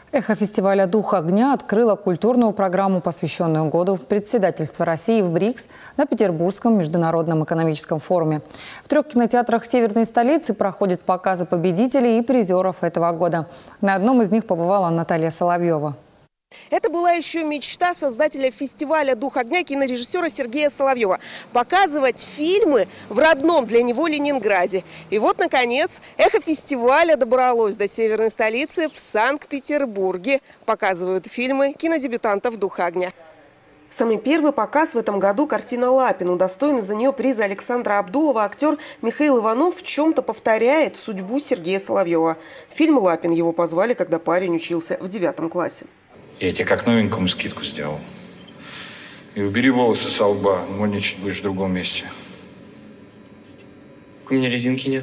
Эхо фестиваля «Дух огня» открыло культурную программу, посвященную году председательства России в БРИКС на Петербургском международном экономическом форуме. В 3 кинотеатрах северной столицы проходят показы победителей и призеров этого года. На одном из них побывала Наталья Соловьева. Это была еще мечта создателя фестиваля «Дух огня» кинорежиссера Сергея Соловьева – показывать фильмы в родном для него Ленинграде. И вот, наконец, эхо фестиваля добралось до северной столицы в Санкт-Петербурге. Показывают фильмы кинодебютантов «Духа огня». Самый первый показ в этом году – картина «Лапин». Удостоенный за нее приза Александра Абдулова актер Михаил Иванов в чем-то повторяет судьбу Сергея Соловьева. В фильм «Лапин» его позвали, когда парень учился в 9 классе. Я тебе как новенькому скидку сделал. И убери волосы со лба, модничать будешь в другом месте. У меня резинки нет.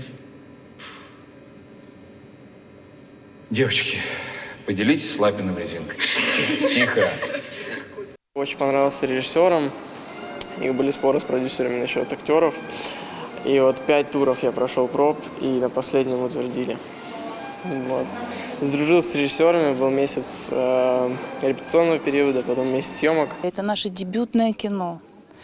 Девочки, поделитесь с Лапиным резинкой. Тихо. Очень понравился режиссером. У них были споры с продюсерами насчет актеров. И вот 5 туров я прошел проб, и на последнем утвердили. Вот. Сдружился с режиссерами, был месяц репетиционного периода, потом месяц съемок. Это наше дебютное кино.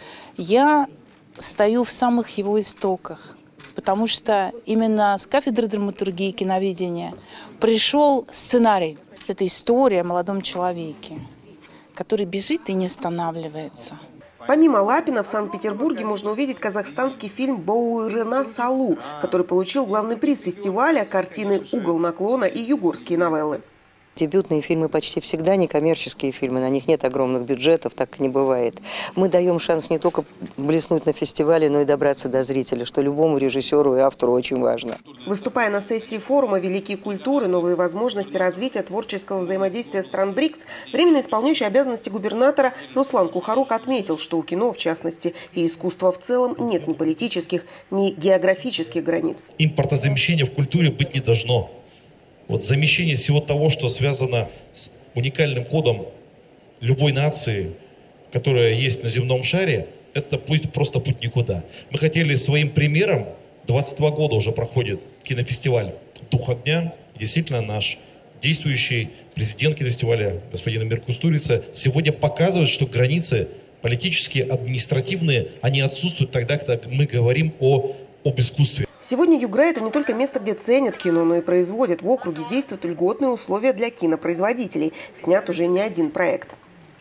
Я стою в самых его истоках, потому что именно с кафедры драматургии и киноведения пришел сценарий. Это история о молодом человеке, который бежит и не останавливается. Помимо Лапина, в Санкт-Петербурге можно увидеть казахстанский фильм «Боуирына Салу», который получил главный приз фестиваля, картины «Угол наклона» и югорские новеллы. Дебютные фильмы почти всегда некоммерческие фильмы, на них нет огромных бюджетов, так не бывает. Мы даем шанс не только блеснуть на фестивале, но и добраться до зрителя, что любому режиссеру и автору очень важно. Выступая на сессии форума «Великие культуры. Новые возможности развития творческого взаимодействия стран БРИКС», временно исполняющий обязанности губернатора Нуслан Кухарук отметил, что у кино, в частности, и искусства в целом нет ни политических, ни географических границ. Импортозамещения в культуре быть не должно. Вот замещение всего того, что связано с уникальным кодом любой нации, которая есть на земном шаре, это просто путь никуда. Мы хотели своим примером, 22 года уже проходит кинофестиваль «Дух огня», действительно наш действующий президент кинофестиваля господин Эмир Кустурица сегодня показывает, что границы политические, административные, они отсутствуют тогда, когда мы говорим об искусстве. Сегодня Югра – это не только место, где ценят кино, но и производят. В округе действуют льготные условия для кинопроизводителей. Снят уже не один проект.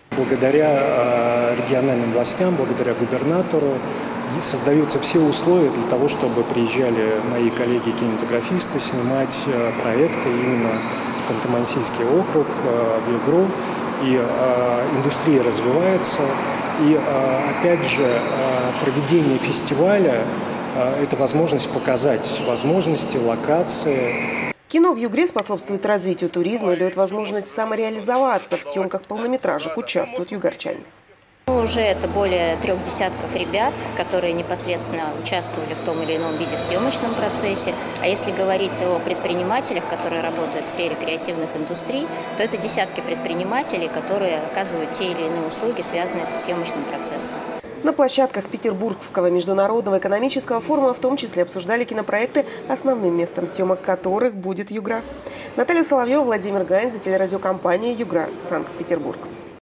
Благодаря региональным властям, благодаря губернатору создаются все условия для того, чтобы приезжали мои коллеги-кинематографисты снимать проекты именно в Ханты-Мансийский округ, в Югру. И индустрия развивается. И опять же, проведение фестиваля – это возможность показать возможности, локации. Кино в Югре способствует развитию туризма и дает возможность самореализоваться. В съемках полнометражек участвуют югорчане. Уже это более 3 десятков ребят, которые непосредственно участвовали в том или ином виде в съемочном процессе. А если говорить о предпринимателях, которые работают в сфере креативных индустрий, то это десятки предпринимателей, которые оказывают те или иные услуги, связанные со съемочным процессом. На площадках Петербургского международного экономического форума в том числе обсуждали кинопроекты, основным местом съемок которых будет Югра. Наталья Соловьева, Владимир Гаин, за телерадиокомпанию «Югра», Санкт-Петербург.